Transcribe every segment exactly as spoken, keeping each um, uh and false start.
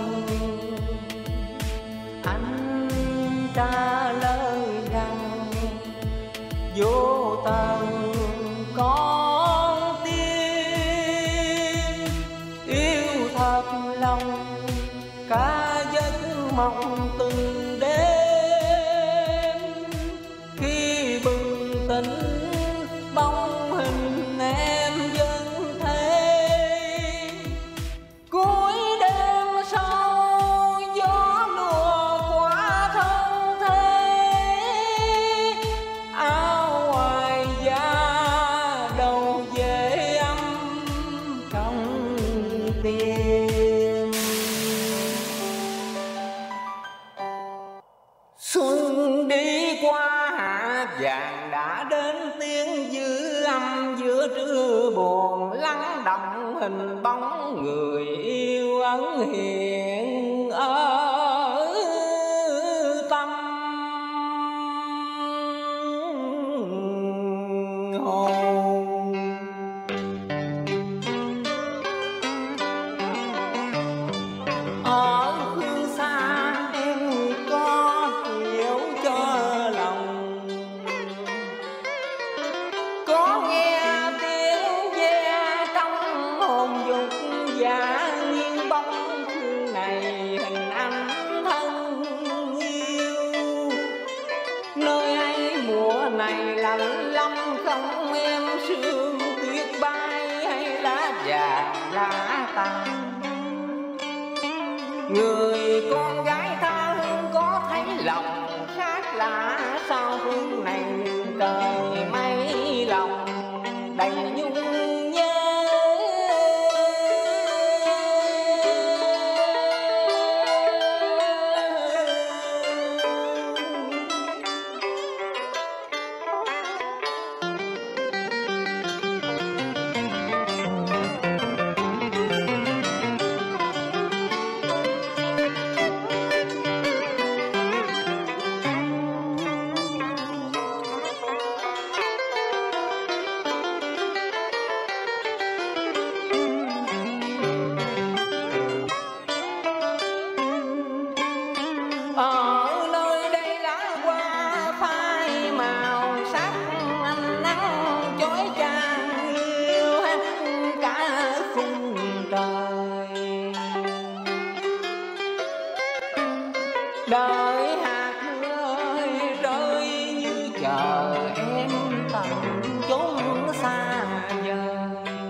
Anh trả lời rằng vô tận con tim yêu thật lòng cả giấc mộng từng đêm. Khi bừng tỉnh bóng hình em vẫn thế, cuối đêm sâu gió lùa qua thân thế. Áo ngoài da đầu về âm trong tim. Xuân đi qua hạ vàng đã đến tiếng dư âm giữa trưa buồn lắng động hình bóng người yêu ẩn hiện ở tâm hồn. Ở phương xa em có hiểu cho lòng, có nghe tiếng ve trong hồn dục dạ nghiêng bóng phương này hình ảnh thân yêu. Nơi ấy mùa này lạnh lắm không em, sương tuyết bay hay lá già lá tàn. Người con gái tha hương có thấy lòng khác lạ sao phương này trời mấy lòng đầy nhung nhớ. Ở nơi đây lá hoa phai màu sắc ánh nắng chói chang yêu hát cả khung trời. Đời hạt rơi rơi như chờ em tận chốn xa vời.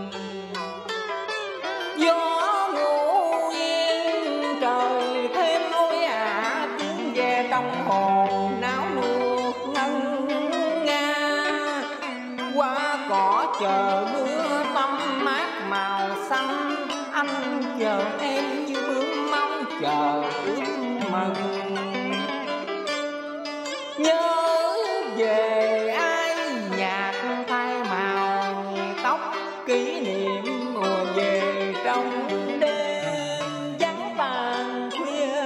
Gió ngủ yên trời thêm ôi ả tiếng ve trong hồn náo nuột ngân nga. Qua cỏ chờ mưa tắm mát màu xanh, anh chờ em như bướm mong chờ ước mừng. Nhớ về ai nhạc thay màu tóc kỷ niệm mùa về trong đêm vắng tàn khuya.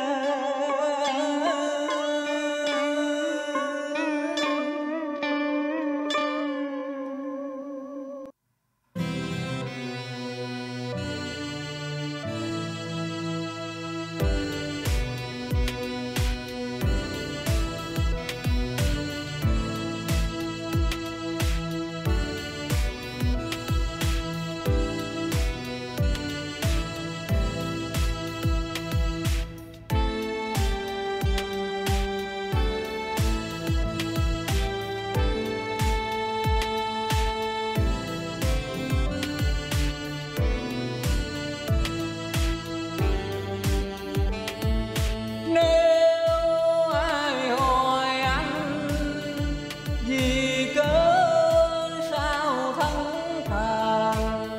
Nếu ai hỏi anh vì cớ sao thân thàn,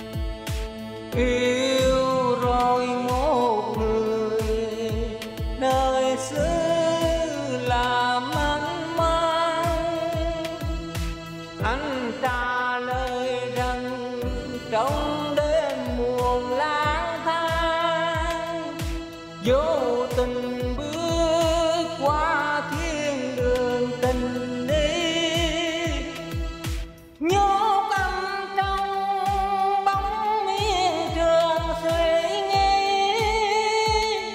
yêu rồi một người nơi xứ làm anh mang. Anh trả lời rằng trong đêm buồn lang thang vô tình bước qua thiên đường tình đi. Nhốt anh trong bóng miên trường suy nghĩ,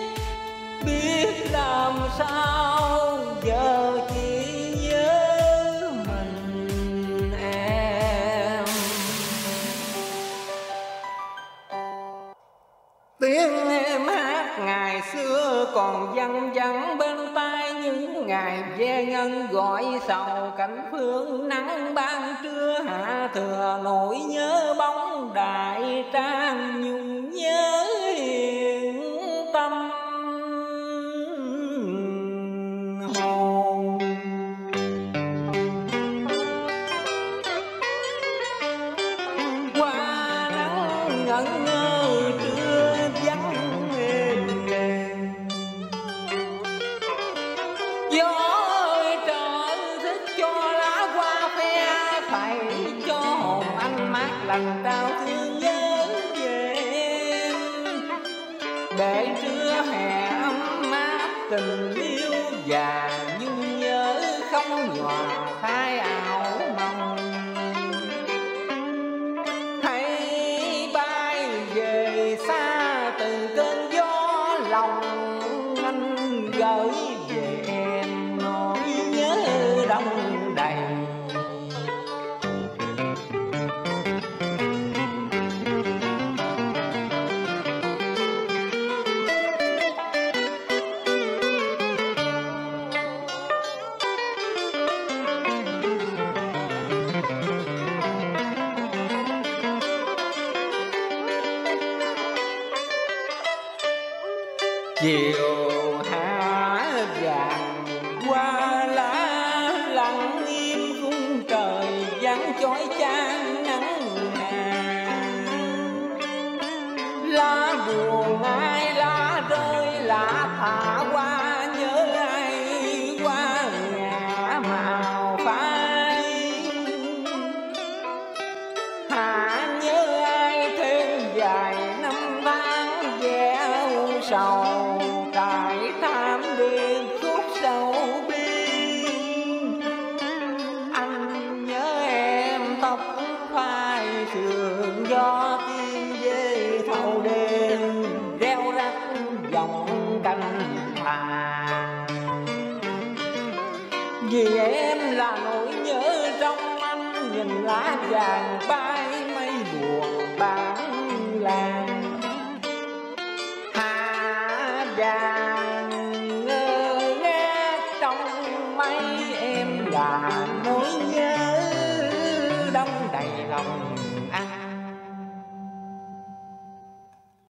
còn văng vẳng bên tai những ngày ve ngân gọi sầu cảnh phương nắng ban trưa hạ thừa nỗi nhớ bóng đại trang nhung nhớ hiền tâm hồn. Qua nắng ngẩn ngơ trưa vắng êm, gió ơi trời thích cho lá hoa phe thầy cho hồn anh mát lành trao thương nhớ về em, để trưa hè ấm áp tình yêu và nhung nhớ không nhòa phai ảo mong. Hãy bay về xa từng cơn gió lòng anh gửi về em nỗi nhớ đông đầy. Chiều hạ vàng qua lá lặng im khung trời vắng chói chang nắng hàng. Lá buồn ai lá rơi lá thả qua nhớ ai qua ngã màu phai. Hạ nhớ ai thêm vài năm tháng vẻ u sầu trải tham đêm khúc sâu biên. Anh nhớ em tóc phai sườn gió tiên dê thâu đêm reo rắt dòng canh thà. Vì em là nỗi nhớ trong anh nhìn lá vàng bay mây buồn bán làng. Hạ vàng ngơ ngác trong mây em là nỗi nhớ đông đầy lòng.